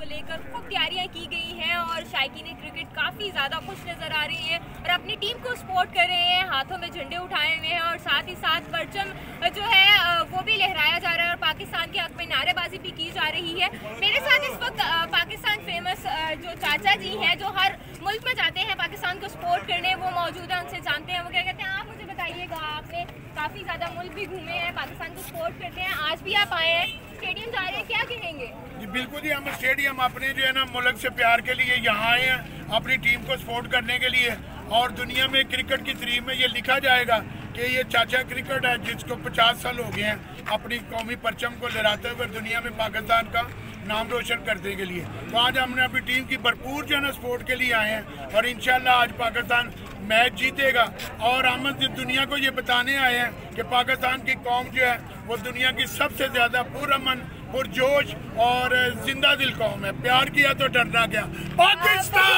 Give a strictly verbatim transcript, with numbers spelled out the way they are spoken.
लेकर खूब तैयारियां की गई हैं और शायकीन क्रिकेट काफ़ी ज़्यादा खुश नज़र आ रही है और अपनी टीम को सपोर्ट कर रहे हैं, हाथों में झंडे उठाए हुए हैं और साथ ही साथ परचम जो है वो भी लहराया जा रहा है और पाकिस्तान के हक में नारेबाजी भी की जा रही है। मेरे साथ इस वक्त पाकिस्तान फेमस जो चाचा जी हैं जो हर मुल्क में जाते हैं पाकिस्तान को सपोर्ट करने, वो मौजूद हैं, उनसे जानते हैं वो क्या कहते हैं। आप मुझे बताइएगा, आपने काफ़ी ज़्यादा मुल्क भी घूमे हैं, पाकिस्तान को सपोर्ट करते हैं, आज भी आप आए हैं, स्टेडियम जा रहे हैं, क्या कहेंगे? जी बिल्कुल जी, हम स्टेडियम अपने जो है ना मुल्क से प्यार के लिए यहाँ आए हैं, अपनी टीम को सपोर्ट करने के लिए। और दुनिया में क्रिकेट की तारीफ में ये लिखा जाएगा कि ये चाचा क्रिकेट है जिसको पचास साल हो गए हैं अपनी कौमी परचम को लहराते हुए दुनिया में पाकिस्तान का नाम रोशन करने के लिए। तो आज हमने अपनी टीम की भरपूर जो है ना सपोर्ट के लिए आए हैं और इंशाल्लाह आज पाकिस्तान मैच जीतेगा। और हम दुनिया को ये बताने आए हैं कि पाकिस्तान की कौम जो है वो दुनिया की सबसे ज़्यादा पुरअमन, पुरजोश और जिंदा दिल कौम है। प्यार किया तो डरना क्या। पाकिस्तान